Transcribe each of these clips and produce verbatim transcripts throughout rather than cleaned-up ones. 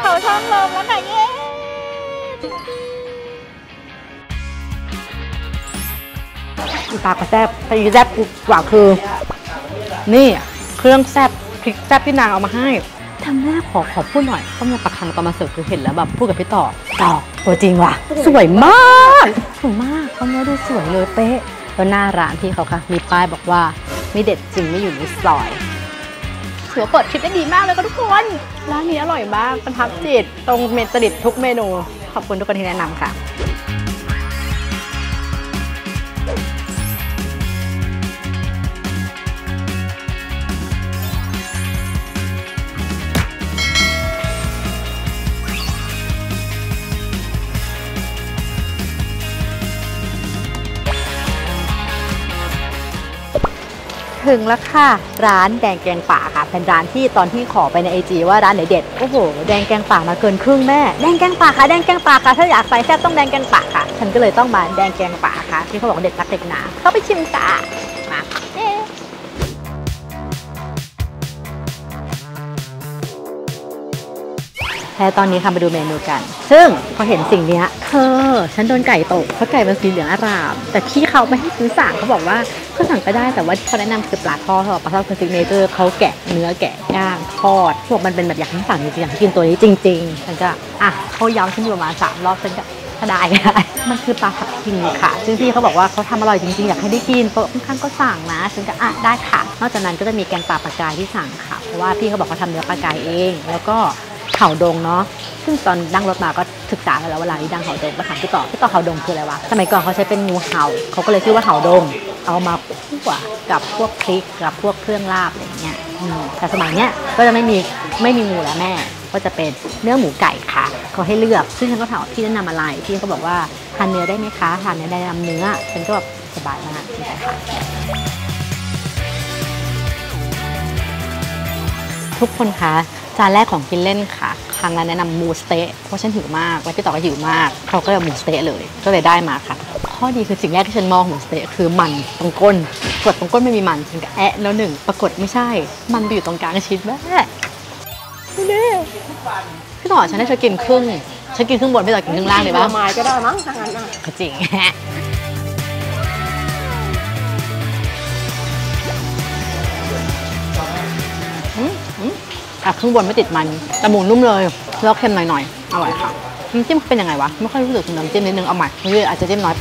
เขาช่องลมแล้วค่ะเย้ปากก็แซ่บแต่อีแซ่บกว่าคือนี่เครื่องแซ่บพริกแซ่บที่นางเอามาให้ทำแรกขอขอพูดหน่อยต้มยำปลาคังตอนมาเสิร์ฟคือเห็นแล้วแบบพูดกับพี่ต่อต่อตัวจริงว่ะสวยมากสวยมากเขาเนื้อดูสวยเลยเป๊ะแล้วหน้าร้านที่เขาค่ะมีป้ายบอกว่าไม่เด็ดจริงไม่อยู่ในซอยถือว่าเปิดคลิปได้ดีมากเลยค่ะทุกคนร้านนี้อร่อยมากประทับจิตตรงเมนตลิดทุกเมนูขอบคุณทุกคนที่แนะนำค่ะถึงแล้วค่ะร้านแดงแกงป่าค่ะเป็นร้านที่ตอนที่ขอไปในไอจีว่าร้านไหนเด็ดโอ้โหแดงแกงป่ามาเกินครึ่งแม่แดงแกงป่าค่ะแดงแกงป่าค่ะถ้าอยากใส่แซ่บต้องแดงแกงป่าค่ะฉันก็เลยต้องมาแดงแกงป่าค่ะที่เขาบอกเด็ดนักเด็ดหนาเข้าไปชิมจ้ามาแค่ตอนนี้ค่ะมาดูเมนูกันซึ่งพอเห็นสิ่งนี้เธอฉันโดนไก่ตกเพราะไก่มันสีเหลืองอร่ามแต่ที่เขาไม่ให้ซื้อสั่งเขาบอกว่าก็สั่งก็ได้แต่ว่าที่เขาแนะนำคือปลาทอดเขาบอกปลาทอดคือซิกเนเจอร์เขาแกะเนื้อแกะย่างทอดพวกมันเป็นแบบอยากให้สั่งจริงๆอยากให้กินตัวนี้จริงๆฉันก็อ่ะเขาย้ำฉันอยู่ประมาณสามรอบฉันก็ก็ได้ได้มันคือปลาทับทิมค่ะซึ่งพี่เขาบอกว่าเขาทำอร่อยจริงๆอยากให้ได้กินโต๊ะข้างๆก็สั่งนะฉันก็อ่ะได้ค่ะนอกจากนั้นก็จะมีแกงป่าปลากายที่สั่งค่ะเพราะว่าพี่เขาบอกเขาทำเนื้อปลากายเองแล้วก็เห่าดงเนาะซึ่งตอนนั่งรถมาก็ศึกษาแล้วเวลาที่ดังเห่าดงมาถามพี่ต่อพี่ต่อเห่าดงคืออะไรวะสมัยก่อนเขาใช้เป็นงูเห่าเขาก็เลยชื่อว่าเห่าดงเอามาคั่วกับพวกพริกกับพวกเครื่องลาบอะไรเงี้ยแต่สมัยเนี้ยก็จะไม่มีไม่มีงูแล้วแม่ก็จะเป็นเนื้อหมูไก่ค่ะเขาให้เลือกซึ่งฉันก็ถามพี่แนะนำอะไรพี่เขาบอกว่าทานเนื้อได้ไหมคะทานเนื้อได้นำเนื้อฉันก็แบบสบายมากเลยค่ะทุกคนคะจานแรกของกินเล่นค่ะครั้งนั้นแนะนำหมูสเต๊ะเพราะฉันหิวมากแล้วพี่ต่อก็หิวมากเขาก็เลยหมูสเต๊ะเลยก็เลยได้มาค่ะข้อดีคือสิ่งแรกที่ฉันมองหมูสเต๊ะคือมันตรงก้นกดตรงก้นไม่มีมันฉันก็แอะแล้วหนึ่งปรากฏไม่ใช่มันไปอยู่ตรงกลางชิ้นแม่นี่พี่ต่อฉันให้เธอกินครึ่งฉันกินครึ่งบนพี่ต่อกินครึ่งล่างเลยป่ะไม้ก็ได้มั้งทางนั้นก็จริงอ่ะครึ่งบนไม่ติดมันแต่หมูนุ่มเลยแล้วเค็มหน่อยๆอร่อยค่ะน้ำจิ้มเป็นยังไงวะไม่ค่อยรู้สึกถึงน้ำจิ้มนิดนึงเอาใหม่นี่อาจจะจิ้มน้อยไป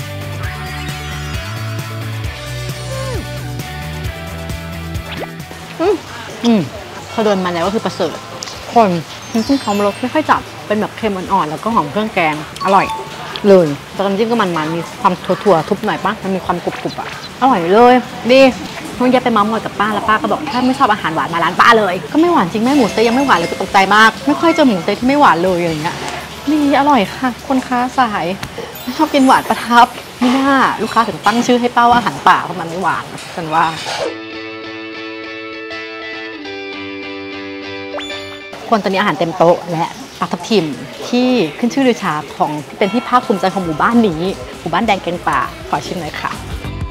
อืมอืมพอโดนมันแล้วก็คือประเสริฐคนน้ำจิ้มเขารสไม่ค่อยจัดเป็นแบบเค็มอ่อนๆแล้วก็หอมเครื่องแกงอร่อยเลยแต่น้ำจิ้มก็มันๆมีความถั่วๆทุบหน่อยปะมันมีความกรุบๆอ่ะอร่อยเลยดีน้องแยไปเมาส์มอยกับป้าแล้วป้าก็บอกถ้าไม่ชอบอาหารหวานมาร้านป้าเลยก็ไม่หวานจริงแม่หมูสเต๊ะยังไม่หวานเลยก็ตกใจมากไม่ค่อยเจอหมูสเต๊ะที่ไม่หวานเลยอย่างเงี้ยดีอร่อยค่ะคนค้าสายชอบกินหวานประทับไม่น่าลูกค้าถึงตั้งชื่อให้ป้าว่าอาหารป่าเพราะมันไม่หวานกันว่าคนตอนนี้อาหารเต็มโต๊ะและปลาทับทิมที่ขึ้นชื่อลือชาของเป็นที่ภาคภูมิใจของหมู่บ้านนี้หมู่บ้านแดงแกงป่าขอชิมหน่อยค่ะ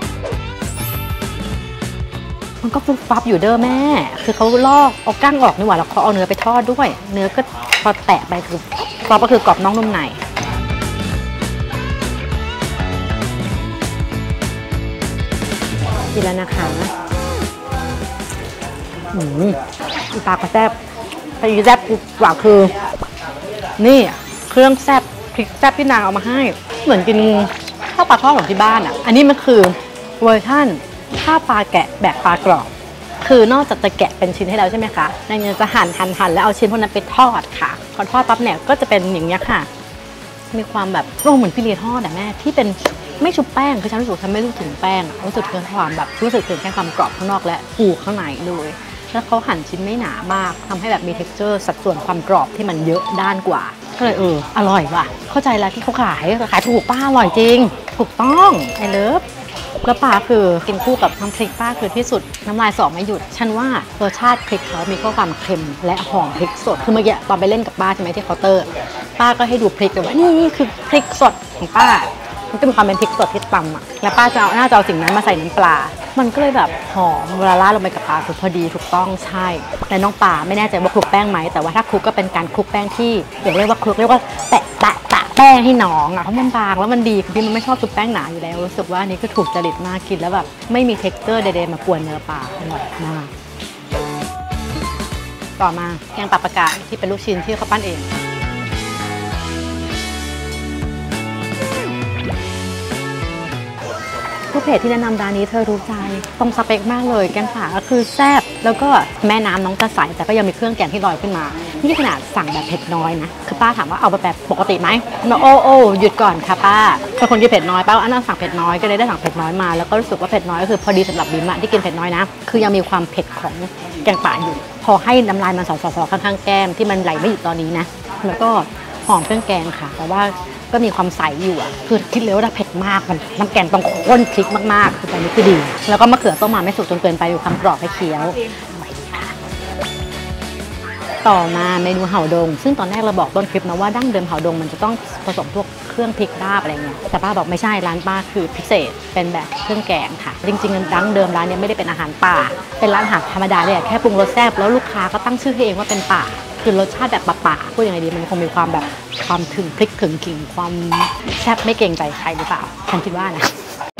มันก็ฟุบฟับอยู่เด้อแม่คือเขาลอกเอาก้างออกนี่หว่าแล้วเขาเอาเนื้อไปทอดด้วยเนื้อก็พอแตะไปคือฟอบก็คือกรอบนอกนุ่มในกินแล้วนะคะอืมปลากระแซบแต่อีแซ่บกว่าคือนี่เครื่องแซ่บพริกแซ่บที่นางเอามาให้เหมือนกินข้าวปลาทอดของที่บ้านอ่ะอันนี้มันคือเวอร์ชั่นข้าวปลาแกะแบบปลากรอบคือนอกจากจะแกะเป็นชิ้นให้เราใช่ไหมคะนางยังจะหั่นหั่นหั่นแล้วเอาชิ้นพวกนั้นไปทอดค่ะพอทอดปั๊บเนี่ยก็จะเป็นอย่างนี้ค่ะมีความแบบโร่เหมือนฟิเลทอดแต่แม่ที่เป็นไม่ชุบแป้งคือฉันรู้สึกฉันไม่รู้ถึงแป้งรู้สึกถึงความแบบรู้สึกถึงแค่ความกรอบข้างนอกและฟูข้างในเลยแล้วเขาหั่นชิ้นไม่หนามากทำให้แบบมี texture สัดส่วนความกรอบที่มันเยอะด้านกว่าก็เลยเอออร่อยว่ะเข้าใจแล้วที่เขาขายขายถูกป้าอร่อยจริงถูกต้องไอเลิฟแล้วป้าคือกินคู่กับน้ำพริกป้าคือที่สุดน้ำลายสอไม่หยุดฉันว่ารสชาติพริกเขามีข้อความเค็มและหอมพริกสดคือเมื่อกี้ตอนไปเล่นกับป้าใช่ไหมที่เคาน์เตอร์ป้าก็ให้ดูพริกเลยว่านี่นี่คือพริกสดของป้ามันก็มีความเป็นพริกสดที่ตำอ่ะแล้วป้าจะเอาน่าจะเอาสิ่งนั้นมาใส่น้ำปลามันก็เลยแบบหอมเวลาราดลงไปกับปลาคือพอดีถูกต้องใช่แต่น้องปลาไม่แน่ใจว่าคลุกแป้งไหมแต่ว่าถ้าคลุกก็เป็นการคลุกแป้งที่อย่าเรียกว่าคลุกเรียกว่าแตะแตะแตะแป้งให้น้องอ่ะเพราะมันบางแล้วมันดีคือพี่มันไม่ชอบคลุกแป้งหนาอยู่แล้วรู้สึกว่าอันนี้ก็ถูกจริตมากกินแล้วแบบไม่มีเท็กเจอร์ใดๆมากวนเนื้อปลาอร่อยมากต่อมาแกงปลาปลากายที่เป็นลูกชิ้นที่เขาปั้นเองผู้เพจที่แนะนำร้านนี้เธอรู้ใจตรงสเปคมากเลยแกงป่าก็คือแซ่บแล้วก็แม่น้ำน้องจะใสแต่ก็ยังมีเครื่องแกงที่ลอยขึ้นมานี่ขนาดสั่งแบบเผ็ดน้อยนะคือป้าถามว่าเอาแบบปกติไหมมาโอ้โอ้หยุดก่อนค่ะป้าเป็นคนกินเผ็ดน้อยป้าอันนั้นสั่งเผ็ดน้อยก็เลยได้สั่งเผ็ดน้อยมาแล้วก็รู้สึกว่าเผ็ดน้อยก็คือพอดีสำหรับบิมอะที่กินเผ็ดน้อยนะคือยังมีความเผ็ดของแกงป่าอยู่พอให้น้ำลายมันสอๆข้างๆแก้มที่มันไหลไม่หยุดตอนนี้นะแล้วก็หอมเครื่องแกงค่ะแต่ว่าก็มีความใสอยู่อ่ะคือคิดเลยว่าเผ็ดมากมันน้ำแกงต้องข้นพริกมากๆคือตอนนี้คือดีแล้วก็มะเขือต้มมาไม่สุกจนเกินไปมีความกรอบให้เคี้ยวต่อมาเมนูเห่าดงซึ่งตอนแรกเราบอกต้นคลิปนะว่าดั้งเดิมเห่าดงมันจะต้องผสมพวกเครื่องพริกลาบอะไรเงี้ยแต่ป้าบอกไม่ใช่ร้านป้าคือพิเศษเป็นแบบเครื่องแกงค่ะจริงๆดั้งเดิมร้านนี้ไม่ได้เป็นอาหารป่าเป็นร้านอาหารธรรมดาเลยแค่ปรุงรสแซ่บแล้วลูกค้าก็ตั้งชื่อให้เองว่าเป็นป่าคือรสชาติแบบป่าๆพูดยังไงดีมันคงมีความแบบความถึงพริกถึงขิงความแซ่บไม่เกรงใจใครหรือเปล่าฉันคิดว่านะ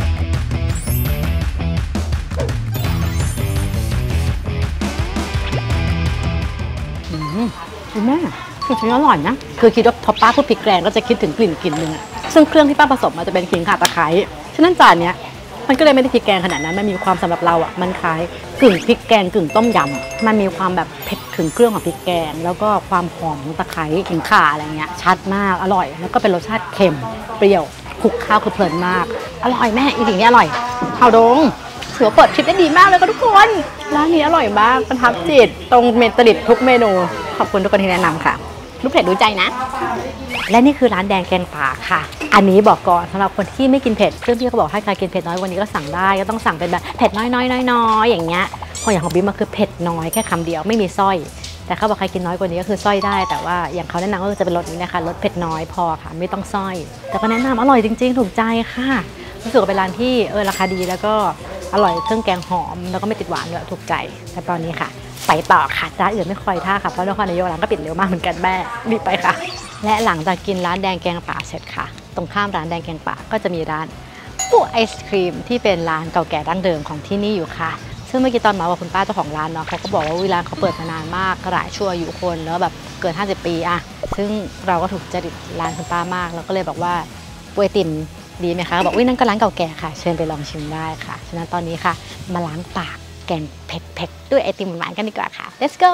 คุณแม่คือชิ้นอร่อยนะคือคิดว่าพอป้าพูดพริกแกงก็จะคิดถึงกลิ่นกลิ่นนึงอะซึ่งเครื่องที่ป้าผสมมันจะเป็นขิงข่าตะไคร้ฉะนั้นจานเนี้ยมันก็เลยไม่ได้พริกแกงขนาดนั้นมันมีความสำหรับเราอ่ะมันคล้ายกึ่งพริกแกงกึ่งต้มยำมันมีความแบบเผ็ดถึงเครื่องของพริกแกงแล้วก็ความหอมของตะไคร้ขิงข่าอะไรเงี้ยชัดมากอร่อยแล้วก็เป็นรสชาติเค็มเปรี้ยวคลุกข้าวคือเพลินมากอร่อยแม่อีกสิ่งนี้อร่อยข้าวดงถือว่าเปิดทริปได้ดีมากเลยค่ะทุกคนร้านนี้อร่อยมากประทับจิตตรงเมนตลิดทุกเมนูขอบคุณทุกคนที่แนะนำค่ะลูกเพจรู้ใจนะและนี่คือร้านแดงแกงป่าค่ะอันนี้บอกก่อนสำหรับคนที่ไม่กินเผ็ดซึ่งพี่เขาบอกให้ใครกินเผ็ดน้อยวันนี้ก็สั่งได้ก็ต้องสั่งเป็นแบบเผ็ดน้อยน้อยน้อยอย่างเงี้ยพออย่างของบิ๊มมันคือเผ็ดน้อยแค่คำเดียวไม่มีสร้อยแต่เขาบอกใครกินน้อยกว่านี้ก็คือสร้อยได้แต่ว่าอย่างเขาแนะนำก็จะเป็นรสนี้นะคะรสเผ็ดน้อยพอค่ะไม่ต้องสร้อยแต่ก็แนะนำอร่อยจริงๆถูกใจค่ะรู้สึกว่าเป็นร้านที่เออราคาดีแล้วก็อร่อยเครื่องแกงหอมแล้วก็ไม่ติดหวานด้วยถูกใจแต่ตอนนี้ค่ะไปต่อค่ะร้านอื่นไม่คอยท่าค่ะเพราะนครนายกร้านก็ปิดเร็วมากเหมือนกันแม่รีบไปค่ะและหลังจากกินร้านแดงแกงป่าเสร็จค่ะตรงข้ามร้านแดงแกงป่าก็จะมีร้านปุ๊ไอศครีมที่เป็นร้านเก่าแก่ดั้งเดิมของที่นี่อยู่ค่ะซึ่งเมื่อกี้ตอนมาว่าคุณป้าเจ้าของร้านเนาะเขาก็บอกว่าร้านเขาเปิดมานานมากหลายชั่วอายุคนแล้วแบบเกินห้าสิบปีอะซึ่งเราก็ถูกจริตร้านคุณป้ามากแล้วก็เลยบอกว่าปุ้ยติ่มดีไหมคะบอกว่านั่นก็ร้านเก่าแก่ค่ะเชิญไปลองชิมได้ค่ะฉะนั้นตอนนี้ค่ะมาล้างปากแกงเผ็ดๆด้วยไอติมหวานกันดีกว่าค่ะ let's go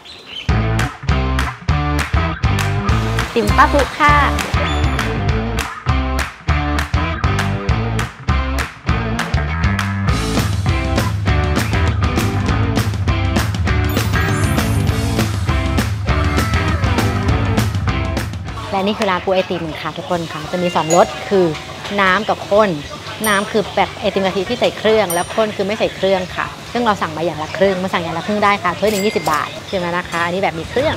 ติ่มป้าปุค่ะและนี่คือร้านปูไอติมค่ะทุกคนค่ะจะมีสองรสคือน้ำกับข้นน้ำคือแบบไอติมกะทิที่ใส่เครื่องแล้วข้นคือไม่ใส่เครื่องค่ะซึ่งเราสั่งมาอย่างละครึ่งมาสั่งอย่างละครึ่งได้ค่ะถ้วยหนึ่งยี่สิบบาทใช่ไหมนะคะอันนี้แบบมีเครื่อง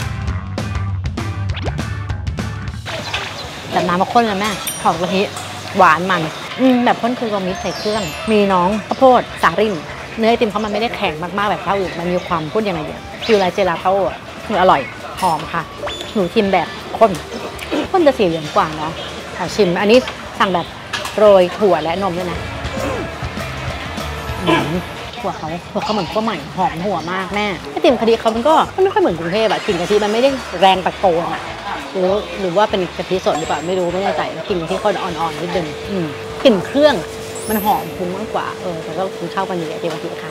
แบบน้ำมาข้นเลยแม่หอมกะทิหวานมันอืมแบบข้นคือเรามีใส่เครื่องมีน้องข้าวโพดสาลิ่นเนื้อไอติมเขามันไม่ได้แข็งมากๆแบบเท่าอื่นมันมีความพูดยังไงเนี่ยฟิวไรเจลาเต้าคืออร่อยหอมค่ะหนูชิมแบบข้นข้นจะสีเหลืองกว่าเนาะขอชิมอันนี้สั่งแบบโรยถั่วและนมด้วยนะถั่วเขาถั่วเขาเหมือนถั่วใหม่หอมหัวมากแม่ไอติมกะทิเขามันก็ไม่ค่อยเหมือนกรุงเทพอะกลิ่นกะทิมันไม่ได้แรงตะโกนอะหรือหรือว่าเป็นกะทิสดหรือเปล่าไม่รู้ไม่แน่ใจกลิ่นกะทิเขาอ่อนๆนิดนึงกลิ่นเครื่องมันหอมคุ้มมากกว่าเออแต่ก็คุ้มเข้ากันดีไอติมกะทิค่ะ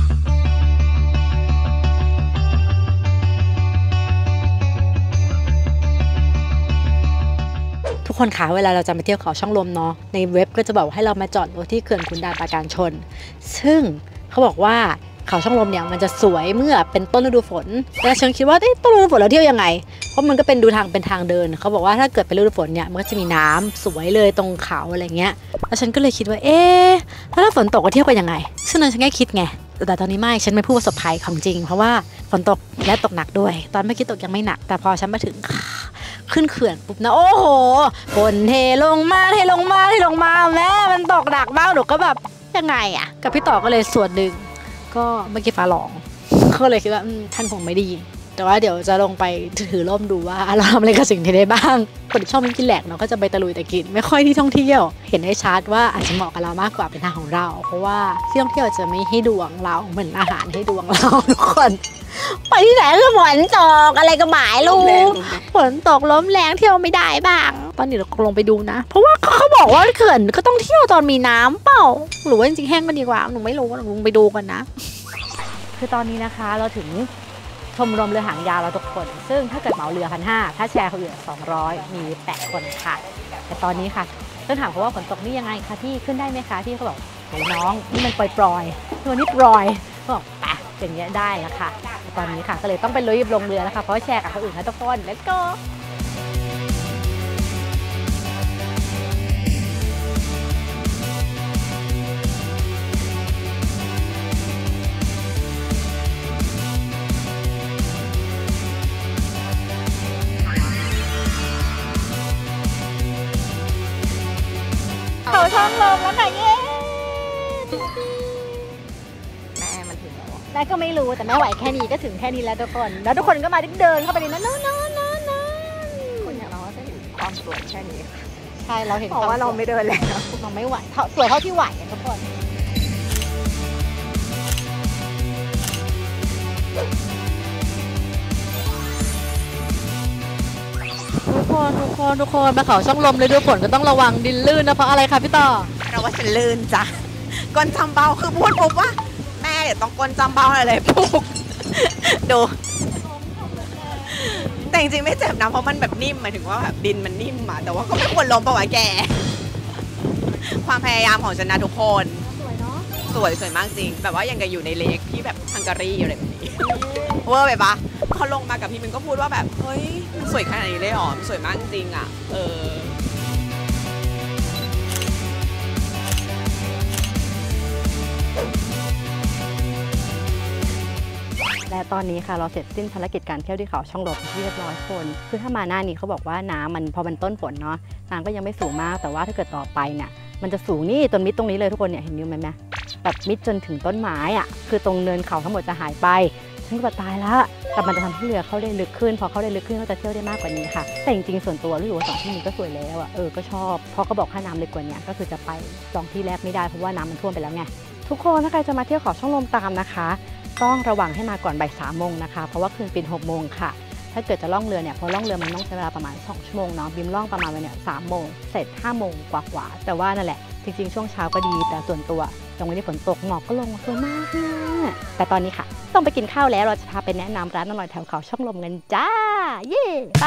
ทุกคนคะเวลาเราจะไปเที่ยวเขาช่องลมเนาะในเว็บก็จะบอกให้เรามาจอดรถที่เขื่อนขุนด่านปราการชนซึ่งเขาบอกว่าเขาช่องลมเนี่ยมันจะสวยเมื่อเป็นต้นฤดูฝนแต่ฉันคิดว่าต้นฤดูฝนเราเที่ยวยังไงเพราะมันก็เป็นดูทางเป็นทางเดินเขาบอกว่าถ้าเกิดเป็นฤดูฝนเนี่ยมันก็จะมีน้ำสวยเลยตรงเขาอะไรเงี้ยแล้วฉันก็เลยคิดว่าเอ๊ะถ้าฝนตกก็เที่ยวไปยังไงซึ่งฉันแค่คิดไงแต่ตอนนี้ไม่ฉันไม่พูดประสบภัยของจริงเพราะว่าฝนตกและตกหนักด้วยตอนเมื่อกี้ตกยังไม่หนักแต่พอฉันมาถึงขึ้นเขื่อนปุ๊บนะโอ้โหฝนเทลงมาเทลงมาเทลงมาแม่มันตกหนักมากหนูก็แบบยังไงอะกับพี่ต่อก็เลยส่วนหนึ่งก็เมื่อกี้ฟ้าร้องก็เลยคิดว่าท่านคงไม่ได้ยินแต่ว่าเดี๋ยวจะลงไปถือร่มดูว่าเราทำอะไรกับสิ่งที่ได้บ้างคนชอบกินแหลกเนาะก็จะไปตะลุยแต่กินไม่ค่อยที่ท่องเที่ยวเห็นได้ชัดว่าอาจจะเหมาะกับเรามากกว่าเป็นทางของเราเพราะว่าที่ท่องเที่ยวจะไม่ให้ดวงเราเหมือนอาหารให้ดวงเราทุกคนไปที่ไหนก็ฝนตกอะไรก็หมายลูกฝนตกลมแรงเที่ยวไม่ได้บ้างตอนนี้เราลงไปดูนะเพราะว่าเขาบอกว่าเขื่อนก็ต้องเที่ยวตอนมีน้ำเปล่าหรือว่าจริงๆแห้งก็ดีกว่าหนูไม่รู้หนูลงไปดูกันนะคือตอนนี้นะคะเราถึงชมรมเรือหางยาวเราทุกคนซึ่งถ้าเกิดเหมาเรือพันห้าถ้าแชร์คนอื่นสองร้อยมีแปดคนค่ะแต่ตอนนี้ค่ะต้องถามเขาว่าฝนตกนี่ยังไงคะที่ขึ้นได้ไหมคะที่เขาบอกโหน้องนี่มันปล่อยๆตัวนี้ปล่อยเขาบอกแปะอย่างเงี้ยได้แล้วค่ะตอนนี้ค่ะก็เลยต้องไปลุยลงเรือแล้วค่ะเพราะแชร์กับคนอื่นนะทุกคน let's goเขาช่องลมแล้วค่ะเย้แม่มันถึงแล้วแม่ก็ไม่รู้แต่แม่ไหวแค่นี้ก็ถึงแค่นี้แล้วทุกคนแล้วทุกคนก็มาเดินเข้าไปในนั้นนั่นนั่นนั่นนั่นคนอย่างเราจะเห็นความสวยแค่นี้ใช่เราเห็นเพราะว่าเราไม่เดินแล้วเราไม่ไหวสวยเท่าที่ไหวทุกคนทุกคนทุกคนทุกคนมาเขาช่องลมเลยด้วยฝนก็ต้องระวังดินลื่นนะเพราะอะไรคะพี่ต่อเราว่าฉันลื่นจ้ะก้นจำเบาคือพูดปุ๊บว่าแม่เดี๋ยวต้องก้นจำเบาอะไรปุ๊บดูแต่จริงๆไม่เจ็บนะเพราะมันแบบนิ่มหมายถึงว่าแบบดินมันนิ่มอะแต่ว่าก็ไม่ควรล้มปะวะแกความพยายามของฉันนะทุกคนสวยเนาะสวยสวยมากจริงแบบว่ายังกับอยู่ในเลคที่แบบฮังการีอะไรแบบนี้เวอร์ไปปะเขาลงมากับพี่มินก็พูดว่าแบบเฮ้ยมันสวยขนาดนี้เลยหรอมันสวยมากจริงอ่ะเออและตอนนี้ค่ะเราเสร็จสิ้นภารกิจการเที่ยวที่เขาช่องลมที่เรียบร้อยคนคือถ้ามาหน้านี้เขาบอกว่าน้ำมันพอมันต้นฝนเนาะน้ำก็ยังไม่สูงมากแต่ว่าถ้าเกิดต่อไปเนี่ยมันจะสูงนี่จนมิดตรงนี้เลยทุกคนเนี่ยเห็นนิ้วไหมแม่แบบมิดจนถึงต้นไม้อ่ะคือตรงเนินเขาทั้งหมดจะหายไปฉันก็ตายละแต่มันจะทำให้เรือเข้าได้ลึกขึ้นพอเข้าได้ลึกขึ้นก็จะเที่ยวได้มากกว่านี้ค่ะแต่จริงๆส่วนตัวรู้สึกว่าสองที่นี้ก็สวยแล้วอ่ะเออก็ชอบเพราะก็บอกค่าน้ำลึกกว่านี้ก็คือจะไปสองที่แรกไม่ได้เพราะว่าน้ำมันท่วมไปแล้วไงทุกคนถ้าใครจะมาเที่ยวเขาช่องลมตามนะคะต้องระวังให้มาก่อนบ่ายสามโมงนะคะเพราะว่าคืนปิดหกโมงค่ะถ้าเกิดจะล่องเรือเนี่ยพอล่องเรือมันต้องใช้เวลาประมาณสองชั่วโมงเนาะบิมล่องประมาณวันเนี่ยสามโมงเสร็จห้าโมงกว่าๆแต่ว่านั่นแหละจริงๆช่วงเช้าก็ดีแต่ส่วนตัวตรงวันนี้ฝนตกหมอกก็ลงสวยมากเนี่ยแต่ตอนนี้ค่ะต้องไปกินข้าวแล้วเราจะพาไปแนะนำร้านอร่อยแถวเขาช่องลมกันจ้าเย่ไป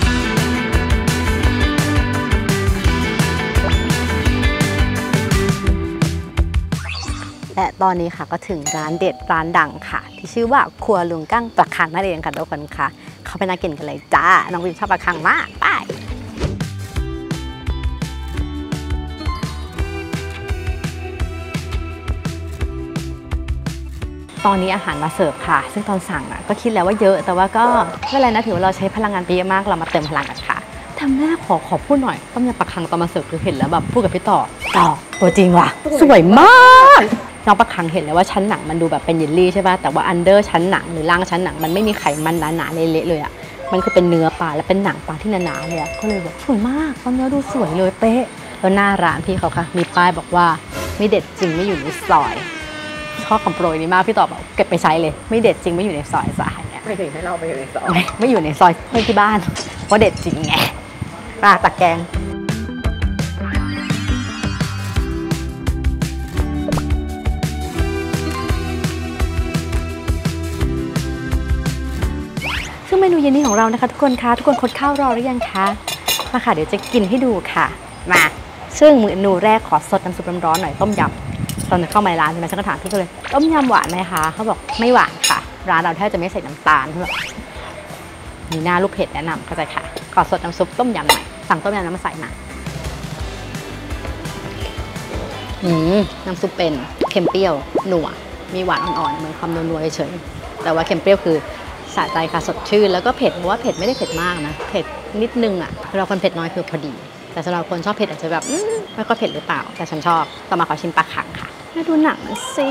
และตอนนี้ค่ะก็ถึงร้านเด็ดร้านดังค่ะที่ชื่อว่าครัวลุงกั้งปลาคังนั่นเองค่ะทุกคนค่ะเขาไปน่ากินกันเลยจ้าน้องวิมชอบปลาคังมากไปตอนนี้อาหารมาเสิร์ฟค่ะซึ่งตอนสั่งอ่ะก็คิดแล้วว่าเยอะแต่ว่าก็ไม่เป็นไรนะถือว่าเราใช้พลังงานไปเยอะมากเรามาเติมพลังกันค่ะทำหน้าขอขอพูดหน่อยต้มยำปลาคังตอนมาเสิร์ฟคือเห็นแล้วแบบพูดกับพี่ต่อต่อตัวจริงว่ะสวยมากน้องปลาคังเห็นเลยว่าชั้นหนังมันดูแบบเป็นเยลลี่ใช่ป่ะแต่ว่าอันเดอร์ชั้นหนังหรือล่างชั้นหนังมันไม่มีไขมันหนาๆเละๆเลยอ่ะมันคือเป็นเนื้อปลาและเป็นหนังปลาที่หนาๆเลยอ่ะก็เลยแบบสวยมากตอนนี้ดูสวยเลยเป๊ะแล้วหน้าร้านพี่เขาค่ะมีป้ายบอกว่าไม่เด็ดจริงไม่อยู่ในซอยชอบคำโปรยนี้มากพี่ต่อบอกเก็บไปใช้เลยไม่เด็ดจริงไม่อยู่ในซอยสายเนี่ยไม่ถึงให้เราไปอยู่ในซอยไม่อยู่ในซอยไม่ที่บ้านเพราะเด็ดจริงไงปลาตะแกงซึ่งเมนูเย็นนี้ของเรานะคะทุกคนคะทุกคนคดข้าวรอหรือยังคะมาค่ะเดี๋ยวจะกินให้ดูค่ะมาซึ่งเมนูแรกขอสดน้ำซุปร้อนๆหน่อยต้มยำตอนเข้ามาในร้านใช่ไหมฉันก็ถามพี่เขาเลยต้มยำหวานไหมคะเขาบอกไม่หวานค่ะร้านเราแทบจะไม่ใส่น้ำตาลเขาบอกมีหน้าลูกเผ็ดแนะนำเข้าใจค่ะขอสดน้ำซุปต้มยำหน่อยสั่งต้มยำน้ำมาใส่มาอืมน้ำซุปเป็นเค็มเปรี้ยวหนัวมีหวานอ่อนๆเหมือนความนัวๆเฉยแต่ว่าเค็มเปรี้ยวคือสะใจค่ะสดชื่นแล้วก็เผ็ดเพราะว่าเผ็ดไม่ได้เผ็ดมากนะเผ็ดนิดนึงอ่ะเราคนเผ็ดน้อยคือพอดีแต่สำหรับคนชอบเผ็ดอาจจะแบบไม่ก็เผ็ดหรือเปล่าแต่ฉันชอบต่อมาขอชิมปลาคังค่ะให้ดูหนังมันสิ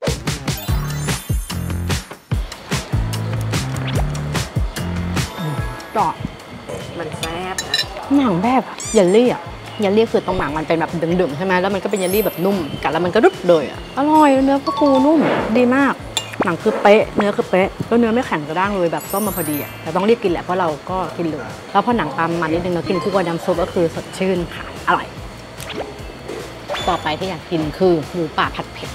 ต่อมันแซ่บนะหนังแบบเยลลี่อ่ะเยลลี่คือตรงหนังมันเป็นแบบดึงๆใช่ไหมแล้วมันก็เป็นเยลลี่แบบนุ่มกัดแล้วมันก็รุดเลยอ่ะอร่อยเนื้อก็ฟูนุ่มดีมากหนังคือเป๊ะเนื้อคือเป๊ะแล้วเนื้อไม่แข็งกระด้างเลยแบบต้มมาพอดีอ่ะแต่ต้องรีบกินแหละเพราะเราก็กินเลยแล้วพอหนังตามมันนิดนึงเรากินคู่กับน้ำซุปก็คือสดชื่นค่ะอร่อยต่อไปที่อยากกินคือหมูป่าผัดเผ็ด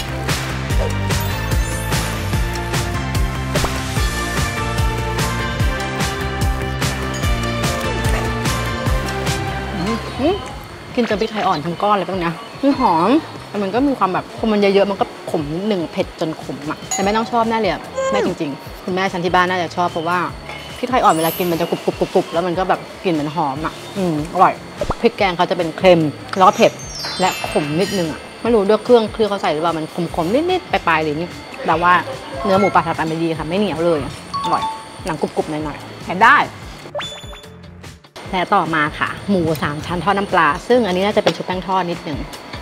กินกับพริกไทยอ่อนทั้งก้อนเลยตรงนี้มันหอมแต่มันก็มีความแบบพอมันเยอะๆมันก็ขมนิดนึงเผ็ดจนขมอ่ะแต่แม่ต้องชอบแน่เลยแม่จริงๆคุณแม่ฉันที่บ้านน่าจะชอบเพราะว่าพริกไทยอ่อนเวลากินมันจะกรุบกรุบกรุบกรุบแล้วมันก็แบบกลิ่นมันหอมอ่ะอืมอร่อยพริกแกงเขาจะเป็นเค็มแล้วก็เผ็ดและขมนิดนึงอ่ะไม่รู้ด้วยเครื่องเครื่องเขาใส่หรือเปล่ามันขมๆนิดๆปลายๆหรือนี่แต่ว่าเนื้อหมูป่าทำไปดีค่ะไม่เหนียวเลยอร่อยหนังกรุบๆหน่อยๆแทนได้และต่อมาค่ะหมูสามชั้นทอดน้ำปลาซึ่งอันนี้น่าจะเป็นชุบแป้งทอดนิดนึง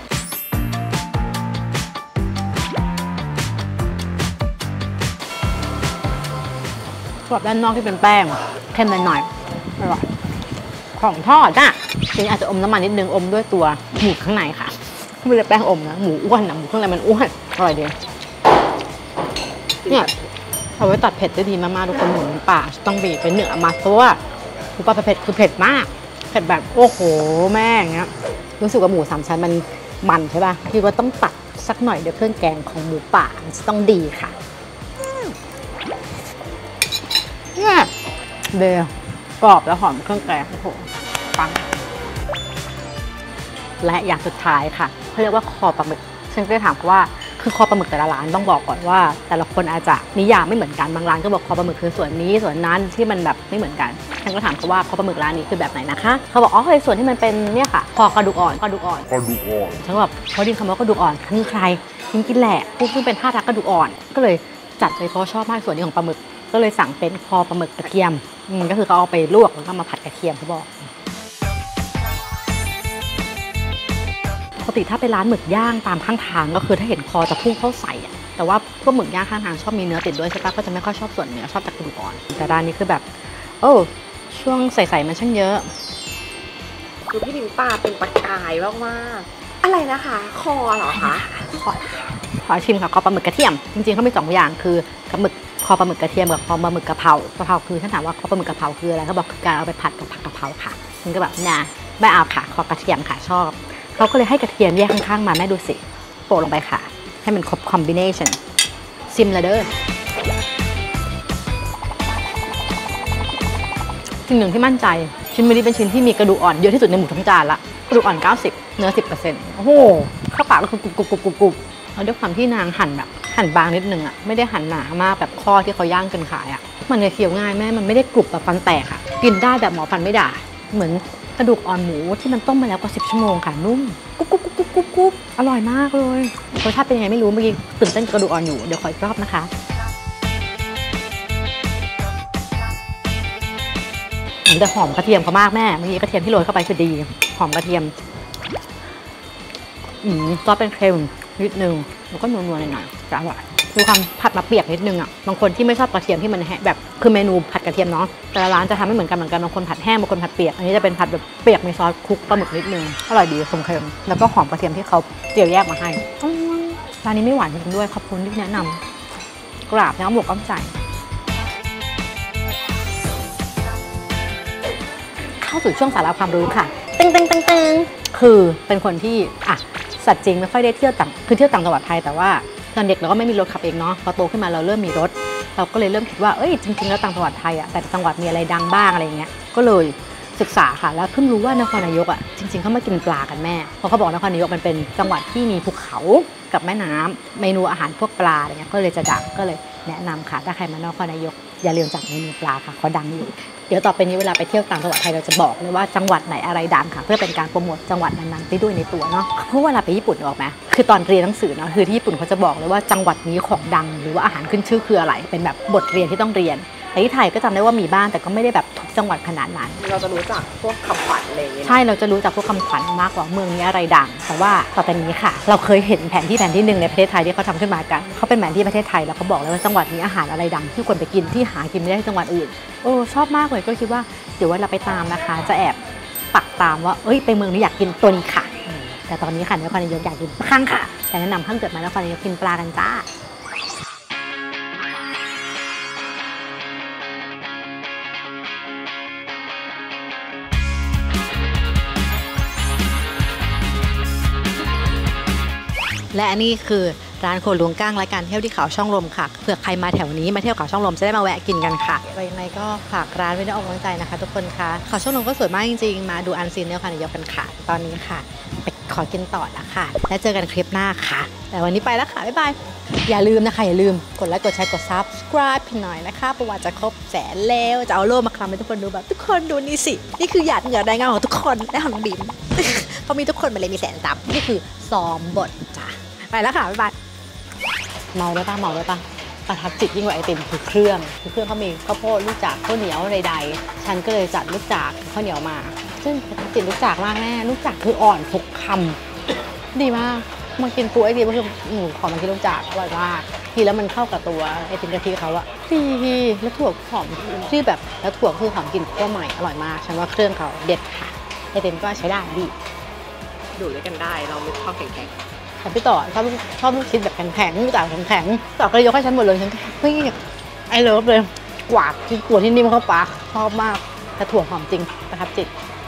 กรอบด้านนอกที่เป็นแป้งเค็มหน่อยๆอร่อยของทอดอ่ะทีนี้อาจจะอมน้ำมันนิดนึงอมด้วยตัวหมูข้างในค่ะไม่ได้แป้งอมนะหมูอ้วนนะหมูข้างในมันอ้วนอร่อยดีเนี่ยเอาไว้ตัดเผ็ดได้ดีมากๆทุกคนหมูป่าต้องบีบเป็นเนื้อมาตัวหมูป่าเผ็ดคือเผ็ดมากเผ็ดแบบโอ้โหแม่งเงี้ยรู้สึกว่าหมูสามชั้นมันมันใช่ป่ะคิดว่าต้องตัดสักหน่อยเดี๋ยวเครื่องแกงของหมูป่ามันจะต้องดีค่ะเนี่ยเดี๋ยวกรอบแล้วหอมเครื่องแกงโอ้โหปังและอย่างสุดท้ายค่ะเขาเรียกว่าคอปลาหมึกฉันก็เลยถามว่าคือคอปลาหมึกแต่ละร้านต้องบอกก่อนว่าแต่ละคนอาจจะนิยามไม่เหมือนกันบางร้านก็บอกคอปลาหมึกคือส่วนนี้ส่วนนั้นที่มันแบบไม่เหมือนกันฉันก็ถามเขาว่าคอปลาหมึกร้านนี้คือแบบไหนนะคะเขาบอกอ๋อคือส่วนที่มันเป็นเนี่ยค่ะคอกระดูกอ่อนกระดูกอ่อนกระดูกอ่อนฉันแบบพอดีคำว่ากระดูกอ่อนคือใครกินกินแหละพวกซึ่งเป็นท่ารักกระดูกอ่อนก็เลยจัดไปเพราะชอบมากส่วนนี้ของปลาหมึกก็เลยสั่งเป็นคอปลาหมึกกระเทียมก็คือเขาเอาไปลวกแล้วก็มาผัดกระเทียมเขาบอกปกติถ้าเป็นร้านหมึกย่างตามข้างทางก็คือถ้าเห็นคอจะพุ่งเข้าใส่แต่ว่าพวกหมึกย่างข้างทางชอบมีเนื้อติดด้วยใช่ปะก็จะไม่ค่อยชอบส่วนเนื้อชอบแต่กระดูกอ่อนแต่ร้านนี้คือแบบโอ้ช่วงใส่ๆมันช่างเยอะคือพี่ดิมปลาเป็นประกายมากๆอะไรนะคะคอเหรอคะขอขอชิมค่ะคอปลาหมึกกระเทียมจริงๆเขามีสองอย่างคือกับหมึกคอปลาหมึกกระเทียมกับคอปลาหมึกกะเพรากะเพราคือฉันถามว่าคอปลาหมึกกะเพราคืออะไรเขาบอกคือการเอาไปผัดกับผักกะเพราค่ะฉันก็แบบน่ะไม่เอาค่ะคอกระเทียมค่ะชอบเขาก็เลยให้กระเทียมแยกข้างๆมาแม่ดูสิโปะลงไปค่ะให้มันครบคอมบิเนชันซิมละเด้อสิ่งหนึ่งที่มั่นใจชิ้นนี้เป็นชิ้นที่มีกระดูกอ่อนเยอะที่สุดในหมูทั้งจานละกระดูกอ่อนเก้าสิบเนื้อ สิบเปอร์เซ็นต์ โอ้โหเข้าปากก็คือกรุบกรุบกรุบกรุบกรุบแล้วด้วยความที่นางหั่นแบบหั่นบางนิดนึงอ่ะไม่ได้หั่นหนามากแบบข้อที่เขาย่างกันขายอ่ะมันเลยเคี้ยวง่ายแม่มันไม่ได้กรุบแบบฟันแตกอ่ะกินได้แบบหมอฟันไม่ด่าเหมือนกระดูกอ่อนหมูที่มันต้มมาแล้วกว่าสิบชั่วโมงค่ะนุ่มกุ๊บกุ๊บกุ๊บกุ๊บกุ๊บอร่อยมากเลยรสชาติเป็นยังไงไม่รู้เมื่อกี้ตื่นเต้นกระดูกอ่อนอยู่เดี๋ยวขออีกรอบนะคะแต่หอมกระเทียมเขามากแม่เมื่อกี้กระเทียมที่โรยเข้าไปคือดีหอมกระเทียมอืมซอสเป็นเค็มนิดนึงแล้วก็นัวๆหน่อยๆจะอร่อยมีความผัดมาเปียกนิดนึงอ่ะบางคนที่ไม่ชอบกระเทียมที่มันแห้งแบบคือเมนูผัดกระเทียมเนาะแต่ละร้านจะทำไม่เหมือนกันเหมือนกันบางคนผัดแห้งบางคนผัดเปียกอันนี้จะเป็นผัดแบบเปียกมีซอสคลุกปลาหมึกนิดนึงอร่อยดีเค็มๆแล้วก็หอมกระเทียมที่เขาเจียวแยกมาให้ร้านนี้ไม่หวานจริงด้วยขอบคุณที่แนะนำกราบน้ำหมกอ้อมใจเข้าสู่ช่วงสาระความรู้ค่ะตึงตึงตึงตึงคือเป็นคนที่อ่ะสัตว์จริงไม่ค่อยได้เที่ยวต่างคือเที่ยวต่างจังหวัดไทยแต่ว่าตอนเด็กเราก็ไม่มีรถขับเองเนาะพอโตขึ้นมาเราเริ่มมีรถเราก็เลยเริ่มคิดว่าเอ้ยจริงๆแล้วต่างจังหวัดไทยอ่ะแต่จังหวัดมีอะไรดังบ้างอะไรเงี้ยก็เลยศึกษาค่ะแล้วเพิ่งรู้ว่านครนายกอ่ะจริงๆเขามากินปลากันแม่เพราะเขาบอกนครนายกมันเป็นจังหวัดที่มีภูเขากับแม่น้ำเมนูอาหารพวกปลาอะไรเงี้ยก็เลยจะดังก็เลยแนะนำค่ะถ้าใครมานครนายกอย่าลืมจัดเมนูปลาค่ะเขาดังอยู่เดี๋ยวต่อไปนี้เวลาไปเที่ยวต่างจังหวัดไทยเราจะบอกเลยว่าจังหวัดไหนอะไรดังค่ะเพื่อเป็นการโปรโมทจังหวัดนั้นๆได้ด้วยในตัวเนาะเพราะเวลาไปญี่ปุ่นออกไหมคือตอนเรียนหนังสือเนาะคือที่ญี่ปุ่นเขาจะบอกเลยว่าจังหวัดนี้ของดังหรือว่าอาหารขึ้นชื่อคืออะไรเป็นแบบบทเรียนที่ต้องเรียนแต่ที่ไทยก็จำได้ว่ามีบ้างแต่ก็ไม่ได้แบบทุกจังหวัดขนาดนั้นเราจะรู้จักพวกคำขวัญอะไรอย่างเงี้ยใช่เราจะรู้จักพวกคำขวัญมากกว่าเมืองนี้อะไรดังแต่ว่าต่อไปนี้ค่ะเราเคยเห็นแผนที่แผนที่หนึ่งในประเทศไทยที่เขาทำขึ้นมากันเขาเป็นแผนที่ประเทศไทยแล้วเขาบอกเลยว่าจังหวัดนี้อาหารอะไรดังที่ควรไปกินที่หากินไม่ได้ที่จังหวัดอื่นโอ้ชอบมากเลยก็คิดว่าเดี๋ยววันเราไปตามนะคะจะแอบปักตามว่าเอ้ยไปเมืองนี้อยากกินตัวนี้ค่ะแต่ตอนนี้ค่ะนครนายกอยากกินปลาคังค่ะแต่แนะนำข้างเกิดมานครนายกกินปลากันจ้าและอันนี้คือร้านโคลวงก้างและการเที่ยวที่เขาช่องลมค่ะเผื่อใครมาแถวนี้มาเที่ยวเขาช่องลมจะได้มาแวะกินกันค่ะไปยังไงก็ฝากร้านไว้ในอ้อมอกใจนะคะทุกคนค่ะเขาช่องลมก็สวยมากจริงๆมาดูอันซีนเนี่ยค่ะนายกกันค่ะตอนนี้ค่ะไปขอกินต่อละค่ะแล้วเจอกันคลิปหน้าค่ะแต่วันนี้ไปแล้วค่ะบ๊ายบายอย่าลืมนะคะอย่าลืมกดไลค์กดแชร์กด ซับสไครบ์ พี่หน่อยนะคะประวัติจะครบแสนแล้วจะเอาโล่มาคลำให้ทุกคนดูแบบทุกคนดูนี่สินี่คือหยาดเหงื่อแรงงานของทุกคนและของบีมเขามีทุกคนมาเลยมีแสนซับนี่คือซ้อมบทจ้ะไปแล้วค่ะบ๊ายบายเมาได้ปะเมาได้ปะประทับจิตยิ่งกว่าไอติมคือเครื่องคือเครื่องเขามีข้าวโพดลูกจากข้าวเหนียวใดๆฉันก็เลยจัดลูกจากข้าวเหนียวมาซึ่งประทับจิตลูกจากมากแน่ลูกจากคืออ่อนทุกคำดีมากมากินปูไอติมก็คือหนูขอมากินลูกจากอร่อยมากทีแล้วมันเข้ากับตัวไอติมกะทิเขาอะดีแล้วถั่วหอมที่แบบแล้วถั่วคือหอมกลิ่นคั่วใหม่อร่อยมากฉันว่าเครื่องเขาเด็ดค่ะไอติมก็ใช้ได้ดีดูด้วยกันได้เราไม่ชอบแข็งแต่พี่ต่อชอบชอบลูกชิ้นแบบแข็งๆจากแข็งๆต่อก็เลยยกให้ฉันหมดเลยฉันเฮ้ยไอเลิฟเลยกวาดที่ตัวที่นิ่มเข้าปากชอบมากแต่ถั่วหอมจริงประทับจิต